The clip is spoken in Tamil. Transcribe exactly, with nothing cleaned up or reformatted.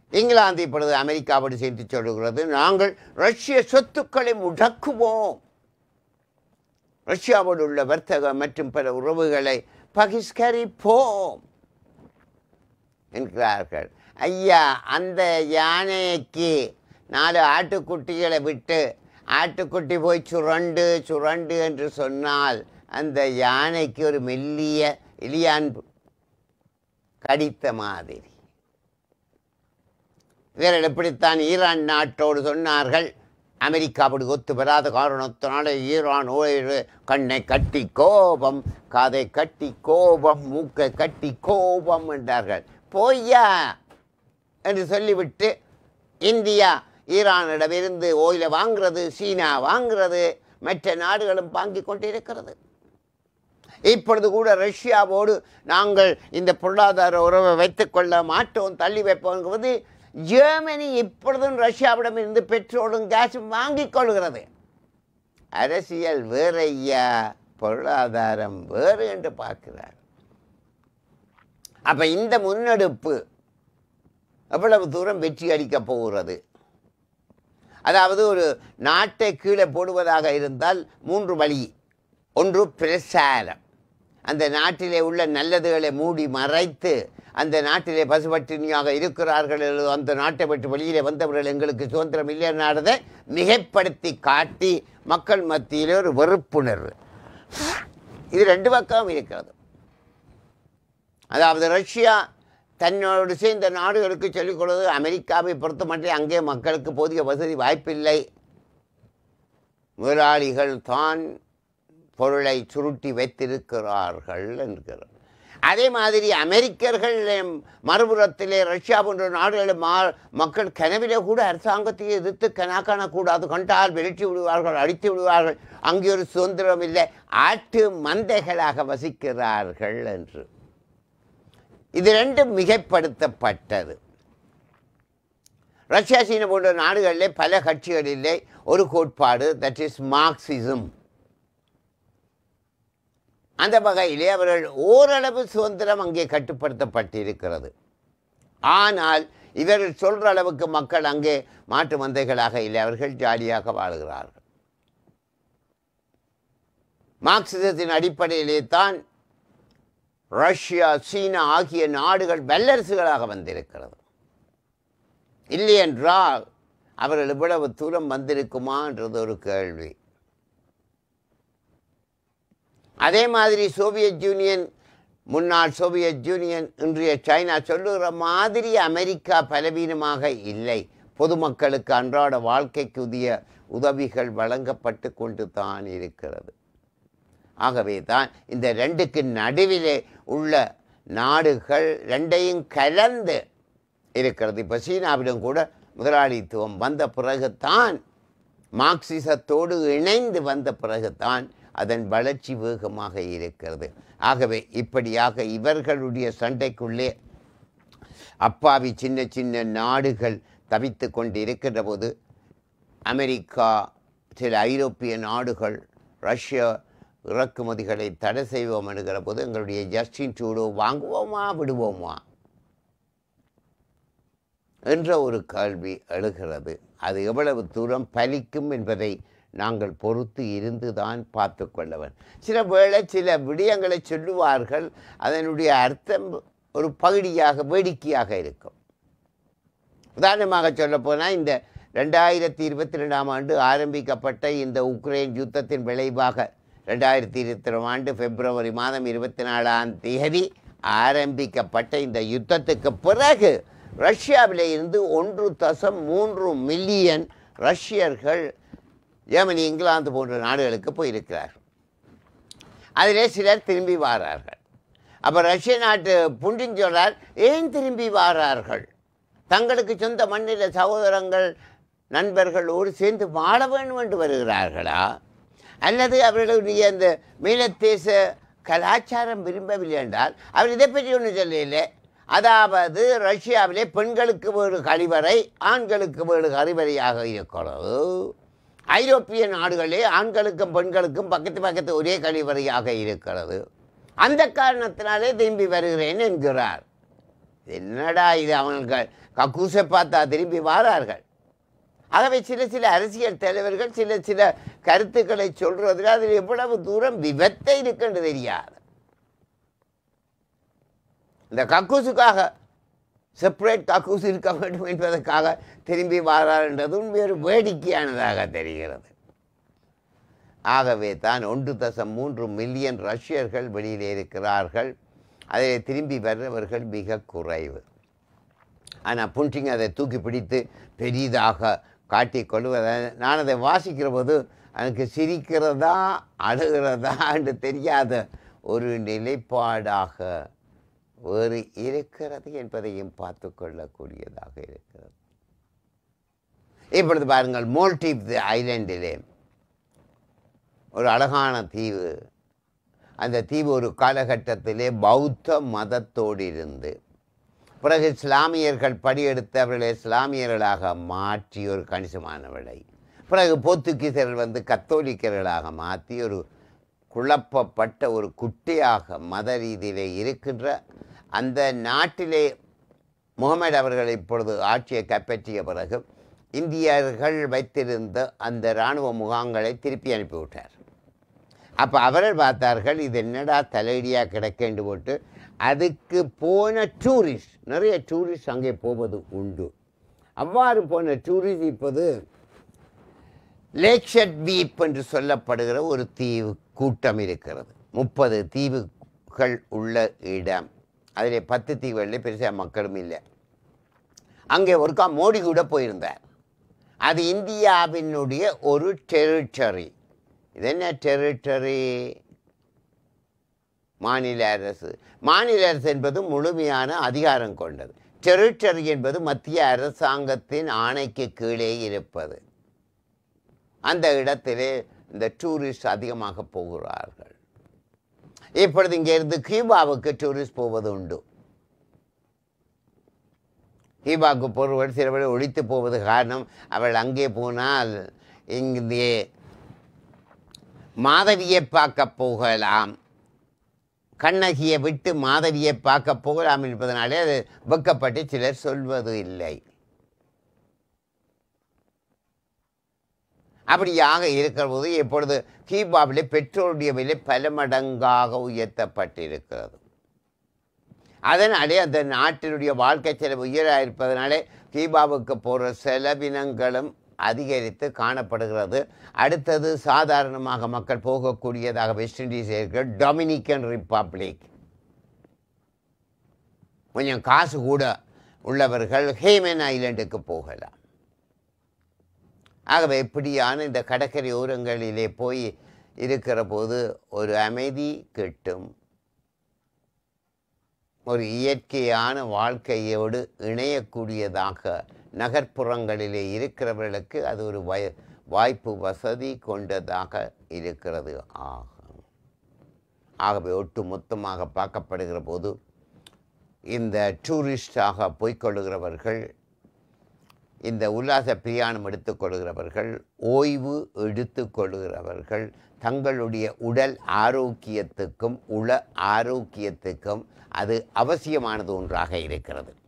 இங்கிலாந்து இப்பொழுது அமெரிக்காவோடு சேர்த்து சொல்லுகிறது, நாங்கள் ரஷ்ய சொத்துக்களை முடக்குவோம், ரஷ்யாவோடு உள்ள வர்த்தக மற்றும் பல உறவுகளை பகிஷ்கரிப்போம் என்கிறார்கள். ஐயா, அந்த யானைக்கு நாலு ஆட்டுக்குட்டிகளை விட்டு ஆட்டுக்குட்டி போய் சுரண்டு சுரண்டு என்று சொன்னால் அந்த யானைக்கு ஒரு மெல்லிய இலியான் கடித்த மாதிரி. இவர்கள் எப்படித்தான் ஈரான் நாட்டோடு சொன்னார்கள், அமெரிக்காவோடு ஒத்து வராத காரணத்தினால ஈரான் ஓய்வு கண்ணை கட்டி கோபம், காதை கட்டி கோபம், மூக்கை கட்டி கோபம் என்றார்கள். பொய்யா என்று சொல்லிவிட்டு இந்தியா ஈரானிடமிருந்து ஓயிலை வாங்கிறது, சீனா வாங்கிறது, மற்ற நாடுகளும் வாங்கி கொண்டிருக்கிறது. இப்பொழுது கூட ரஷ்யாவோடு நாங்கள் இந்த பொருளாதார உறவை வைத்துக்கொள்ள மாட்டோம், தள்ளி வைப்போங்கிறது. ஜெர்மனி இப்பொழுதும் ரஷ்யாவிடம் இருந்து பெட்ரோலும் கேஸும் வாங்கிக் கொள்கிறது. அரசியல் வேறையா, பொருளாதாரம் வேறு என்று பார்க்கிறார். அப்ப இந்த முன்னெடுப்பு எவ்வளவு தூரம் வெற்றி அளிக்கப் போகிறது? அதாவது ஒரு நாட்டை கீழே போடுவதாக இருந்தால் மூன்று வழி. ஒன்று பிரசாரம், அந்த நாட்டிலே உள்ள நல்லதுகளை மூடி மறைத்து அந்த நாட்டிலே பசுபட்டினியாக இருக்கிறார்கள், அந்த நாட்டை விட்டு வெளியிலே வந்தவர்கள் எங்களுக்கு சுதந்திரம் இல்லை நாடதை மிகைப்படுத்தி காட்டி மக்கள் மத்தியில் ஒரு வெறுப்புணர்வு. இது ரெண்டு பக்கம் இருக்கிறது. அதாவது ரஷ்யா தன்னோடு சேர்ந்த நாடுகளுக்கு சொல்லிக் கொள்வது, அமெரிக்காவை பொறுத்த மட்டும் அங்கே மக்களுக்கு போதிய வசதி வாய்ப்பில்லை, முதலாளிகள் தான் பொருளை சுருட்டி வைத்திருக்கிறார்கள் என்கிறார். அதே மாதிரி அமெரிக்கர்கள் மறுபுறத்திலே ரஷ்யா போன்ற நாடுகளில் மா மக்கள் கனவிலே கூட அரசாங்கத்தை எதிர்த்து கனா காணக்கூடாது, கண்டால் விரட்டி விடுவார்கள், அடித்து விடுவார்கள், அங்கே ஒரு சுதந்திரம் இல்லை, ஆட்டு மந்தைகளாக வசிக்கிறார்கள் என்று. இது ரெண்டும் மிகைப்படுத்தப்பட்டது. ரஷ்யா சீனா போன்ற நாடுகளிலே பல கட்சிகளிலே ஒரு கோட்பாடு, தட் இஸ் மார்க்சிசம். அந்த வகையிலே அவர்கள் ஓரளவு சுதந்திரம் அங்கே கட்டுப்படுத்தப்பட்டிருக்கிறது. ஆனால் இவர்கள் சொல்கிற அளவுக்கு மக்கள் அங்கே மாட்டு மந்தைகளாக இல்லை, அவர்கள் ஜாலியாக வாழ்கிறார்கள். மார்க்சிசத்தின் அடிப்படையிலே தான் ரஷ்யா சீனா ஆகிய நாடுகள் வல்லரசுகளாக வந்திருக்கிறது. இல்லை என்றால் அவர்கள் இவ்வளவு தூரம் வந்திருக்குமான்றது ஒரு கேள்வி. அதே மாதிரி சோவியத் யூனியன், முன்னாள் சோவியத் யூனியன், இன்றைய சைனா சொல்லுகிற மாதிரி அமெரிக்கா பலவீனமாக இல்லை. பொதுமக்களுக்கு அன்றாட வாழ்க்கைக்கு உரிய உதவிகள் வழங்கப்பட்டு கொண்டு தான் இருக்கிறது. ஆகவே தான் இந்த ரெண்டுக்கு நடுவிலே உள்ள நாடுகள் ரெண்டையும் கலந்து இருக்கிறது. இப்போ சீனாவிடம் கூட முதலாளித்துவம் வந்த பிறகுத்தான், மார்க்சிசத்தோடு இணைந்து வந்த பிறகுத்தான் அதன் வளர்ச்சி வேகமாக இருக்கிறது. ஆகவே இப்படியாக இவர்களுடைய சண்டைக்குள்ளே அப்பாவி சின்ன சின்ன நாடுகள் தவித்து கொண்டு இருக்கின்ற போது அமெரிக்கா, சில ஐரோப்பிய நாடுகள் ரஷ்யா இறக்குமதிகளை தடை செய்வோம் என்கிற போது எங்களுடைய ஜஸ்டின் ட்ரூடோ வாங்குவோமா விடுவோமா என்ற ஒரு கேள்வி எழுகிறது. அது எவ்வளவு தூரம் பலிக்கும் என்பதை நாங்கள் பொறுத்து இருந்து தான் பார்த்து கொள்ளவன். சில வேளை சில விடயங்களை சொல்லுவார்கள், அதனுடைய அர்த்தம் ஒரு பகுதியாக வேடிக்கையாக இருக்கும். உதாரணமாக சொல்லப்போனால், இந்த ரெண்டாயிரத்தி இருபத்தி ரெண்டாம் ஆண்டு ஆரம்பிக்கப்பட்ட இந்த உக்ரைன் யுத்தத்தின் விளைவாக ரெண்டாயிரத்தி இருபத்தி ரெண்டாம் ஆண்டு பிப்ரவரி மாதம் இருபத்தி நாலாம் தேதி ஆரம்பிக்கப்பட்ட இந்த யுத்தத்துக்கு பிறகு ரஷ்யாவில் இருந்து ஒன்று தசம் மூன்று மில்லியன் ரஷ்யர்கள் ஜெர்மனி, இங்கிலாந்து போன்ற நாடுகளுக்கு போயிருக்கிறார்கள். அதிலே சிலர் திரும்பி வாரார்கள். அப்போ ரஷ்ய நாட்டு புண்டின் சொல்றார், ஏன் திரும்பி வாரார்கள்? தங்களுக்கு சொந்த மண்ணில் சகோதரங்கள் நண்பர்களோடு சேர்ந்து வாழ வேண்டும் என்று வருகிறார்களா, அல்லது அவர்களுடைய அந்த மீளத்தேச கலாச்சாரம் விரும்பவில்லை என்றால் அவர் இதை பற்றி ஒன்றும் சொல்லலை. அதாவது ரஷ்யாவிலே பெண்களுக்கு வேறு கழிவறை, ஆண்களுக்கு வேறு கழிவறையாக இருக்கிறது. ஐரோப்பிய நாடுகளே ஆண்களுக்கும் பெண்களுக்கும் பக்கத்து பக்கத்து ஒரே கழிவறையாக இருக்கிறது. அந்த காரணத்தினாலே திரும்பி வருகிறேன் என்கிறார். என்னடா இது, அவங்களுக்கு கக்கூசை பார்த்தா திரும்பி வாரார்கள். ஆகவே சில சில அரசியல் தலைவர்கள் சில சில கருத்துக்களை சொல்றதுல அதில் எவ்வளவு தூரம் விபத்தை இருக்குன்னு தெரியாது. இந்த கக்கூசுக்காக செப்பரேட் கக்கூசு இருக்க வேண்டும் என்பதற்காக திரும்பி வாரான்றது உண்மையொரு வேடிக்கையானதாக தெரிகிறது. ஆகவே தான் ஒன்று தசம் மூன்று மில்லியன் ரஷ்யர்கள் வெளியிலே இருக்கிறார்கள். அதில் திரும்பி வர்றவர்கள் மிக குறைவு. ஆனால் புட்டின் அதை தூக்கி பிடித்து பெரிதாக காட்டிக்கொள்வதை நான் அதை வாசிக்கிற போது எனக்கு சிரிக்கிறதா அழுகிறதா என்று தெரியாத ஒரு நிலைப்பாடாக வேறு இருக்கிறது என்பதையும் பார்த்து கொள்ளக்கூடியதாக இருக்கிறது. இப்பொழுது பாருங்கள், மால்டீவ்ஸ் ஐலண்டிலே ஒரு அழகான தீவு. அந்த தீவு ஒரு காலகட்டத்திலே பௌத்த மதத்தோடு இருந்து பிறகு இஸ்லாமியர்கள் படியெடுத்து அவர்களை இஸ்லாமியர்களாக மாற்றி ஒரு கணிசமான விலை, பிறகு போர்த்துகீசர்கள் வந்து கத்தோலிக்கர்களாக மாற்றி ஒரு குழப்பப்பட்ட ஒரு குட்டியாக மத ரீதியிலே இருக்கின்ற அந்த நாட்டிலே முகமது அவர்கள் இப்பொழுது ஆட்சியை கைப்பற்றிய பிறகு இந்தியர்கள் வைத்திருந்த அந்த இராணுவ முகாம்களை திருப்பி அனுப்பிவிட்டார். அப்போ அவர்கள் பார்த்தார்கள், இது என்னடா தலையடியாக கிடைக்கேண்டு போட்டு அதுக்கு போன டூரிஸ்ட், நிறைய டூரிஸ்ட் அங்கே போவது உண்டு. அவ்வாறு போன டூரிஸ்ட் இப்போது லேக்ஷட் வீப் என்று சொல்லப்படுகிற ஒரு தீவு கூட்டம் இருக்கிறது. முப்பது தீவுகள் உள்ள இடம். அதில் பத்து தீவுகளில் பெருசாக மக்களும் இல்லை. அங்கே ஒருக்கா மோடி கூட போயிருந்தார். அது இந்தியாவினுடைய ஒரு டெரிட்டரி. இது என்ன டெரிட்டரி? மாநில அரசு. மாநில அரசு என்பது முழுமையான அதிகாரம் கொண்டது. டெரிட்டரி என்பது மத்திய அரசாங்கத்தின் ஆணைக்கு கீழே இருப்பது. அந்த இடத்திலே இந்த டூரிஸ்ட் அதிகமாக போகிறார்கள். இப்பொழுது இங்கிருந்து கியூபாவுக்கு டூரிஸ்ட் போவது உண்டு. கியூபாவுக்கு போகிறவர்கள் சிலவர்கள் ஒழித்து போவது காரணம், அவள் அங்கே போனால் இங்கே மாதவியை பார்க்க போகலாம், கண்ணகியை விட்டு மாதவியை பார்க்க போகலாம் என்பதனாலே அது வெக்கப்பட்டு சிலர் சொல்வது இல்லை. அப்படியாக இருக்கிற போது இப்பொழுது கியூபாவிலே பெட்ரோலுடைய விலை பல மடங்காக உயர்த்தப்பட்டிருக்கிறது. அதனாலே அந்த நாட்டினுடைய வாழ்க்கை செலவு உயராக இருப்பதனாலே கியூபாவுக்கு போகிற செலவினங்களும் அதிகரித்து காணப்படுகிறது. அடுத்தது சாதாரணமாக மக்கள் போகக்கூடியதாக வெஸ்ட் இண்டீஸ் இருக்கிற டொமினிக்கன் ரிப்பப்ளிக், கொஞ்சம் காசு கூட உள்ளவர்கள் ஹேமன் ஐலண்டுக்கு போகலாம். ஆகவே இப்படியான இந்த கடற்கரை ஓரங்களிலே போய் இருக்கிற போது ஒரு அமைதி கிட்டும். ஒரு இயற்கையான வாழ்க்கையோடு இணையக்கூடியதாக நகர்ப்புறங்களிலே இருக்கிறவர்களுக்கு அது ஒரு வய வாய்ப்பு வசதி கொண்டதாக இருக்கிறது ஆகும். ஆகவே ஒட்டு மொத்தமாக பார்க்கப்படுகிற போது இந்த டூரிஸ்டாக போய்கொள்ளுகிறவர்கள், இந்த உல்லாச பிரயாணம் எடுத்துக்கொள்கிறவர்கள், ஓய்வு எடுத்துக்கொள்கிறவர்கள் தங்களுடைய உடல் ஆரோக்கியத்துக்கும் உள ஆரோக்கியத்துக்கும் அது அவசியமானது ஒன்றாக இருக்கிறது.